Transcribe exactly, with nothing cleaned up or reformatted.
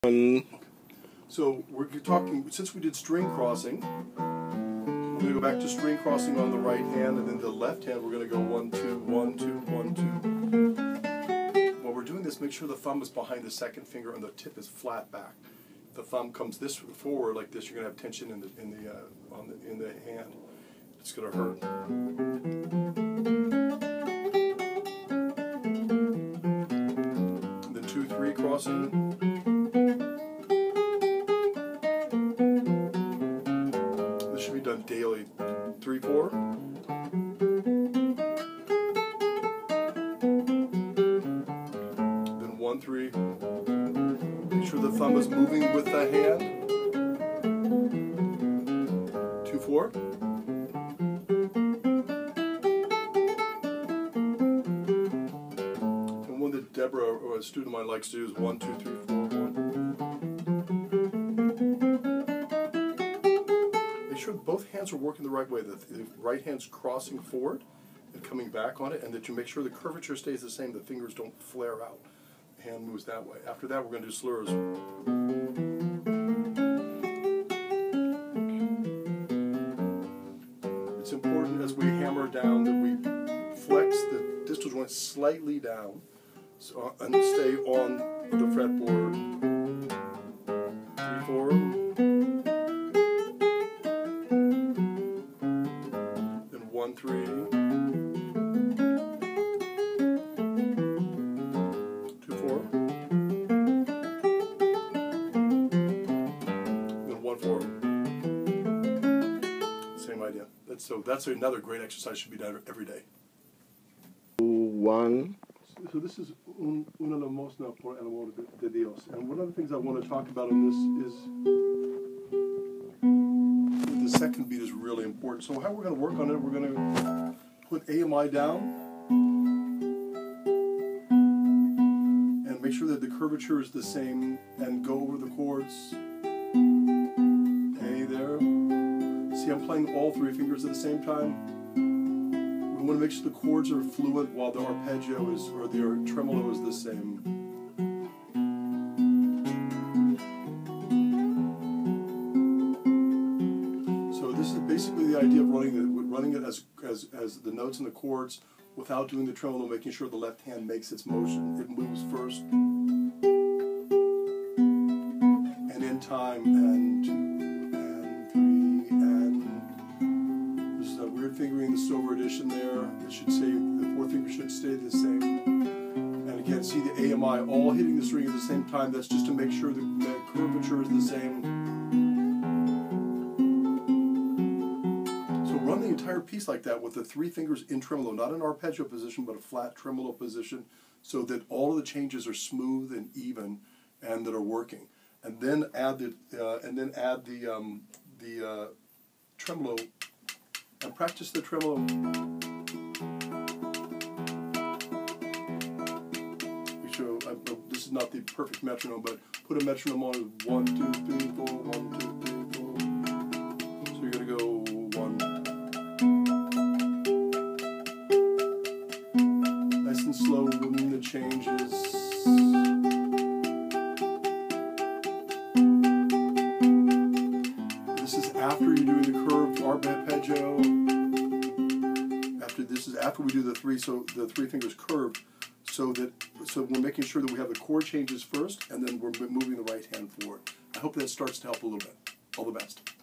Um, So we're talking, since we did string crossing, we're going to go back to string crossing on the right hand, and then the left hand we're going to go one, two, one, two, one, two. While we're doing this, make sure the thumb is behind the second finger and the tip is flat back. If the thumb comes this forward like this, you're going to have tension in the in the uh, on the in the hand. It's going to hurt. And then two, three crossing. Should be done daily. Three, four. Then one, three. Make sure the thumb is moving with the hand. Two, four. And one that Deborah, or a student of mine, likes to do is one, two, three, four, one. Sure both hands are working the right way, that the right hand's crossing forward and coming back on it, and that you make sure the curvature stays the same, the fingers don't flare out. The hand moves that way. After that, we're going to do slurs. It's important as we hammer down that we flex the distal joint slightly down, so, and stay on the fretboard. Three, four. One, three, two, four, then one, four. Same idea. That's so. That's another great exercise. Should be done every day. one. So this is un, una limosna por el amor de Dios, and one of the things I want to talk about in this is. The second beat is really important. So how we're going to work on it, we're going to put A M I down and make sure that the curvature is the same and go over the chords. A there. See, I'm playing all three fingers at the same time. We want to make sure the chords are fluent while the arpeggio is, or the tremolo is the same. This is basically the idea of running it, running it as, as, as the notes and the chords without doing the tremolo, making sure the left hand makes its motion. It moves first and in time, and two, and three, and there's a weird fingering in the silver edition there. It should say, the fourth finger should stay the same. And again, see the A M I all hitting the string at the same time. That's just to make sure the, the curvature is the same. Run the entire piece like that with the three fingers in tremolo, not an arpeggio position, but a flat tremolo position, so that all of the changes are smooth and even, and that are working. And then add the uh, and then add the um, the uh, tremolo, and practice the tremolo. We show uh, this is not the perfect metronome, but put a metronome on it. One, two, three, four. One, two, three, four. So you're gonna go one. Nice and slow in the changes. This is after you're doing the curved arpeggio. After this is after we do the three, so the three fingers curved, so that so we're making sure that we have the chord changes first, and then we're moving the right hand forward. I hope that starts to help a little bit. All the best.